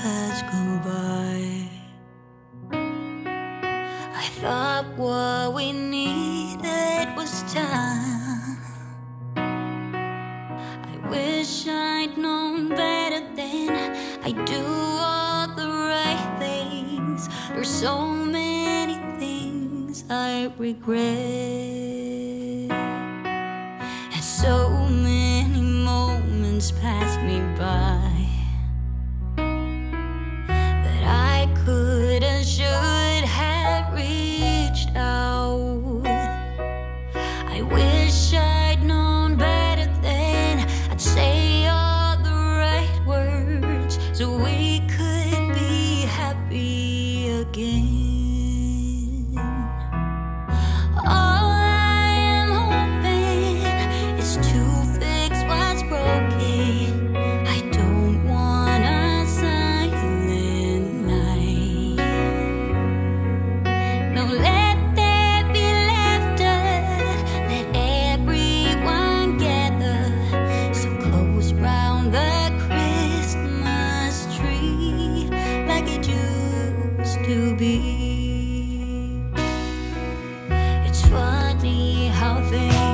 has gone by. I thought what we needed was time. I wish I'd known better then. I do all the right things. There's so many things I regret, and so many moments passed me by that I could and should have reached out. I wish I'd known better then. I'd say all the right words so we could be happy again. All I am hoping is to fix what's broken. I don't want a silent night. No, let there be laughter. Let everyone gather so close round the Christmas tree like it used to be. It's funny how things